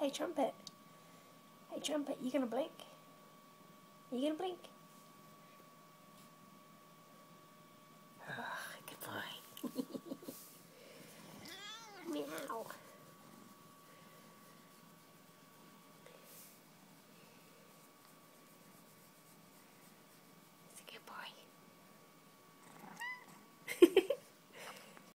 Hey, Trumpet. Hey, Trumpet, you gonna blink? You gonna blink? Oh, good boy. Meow.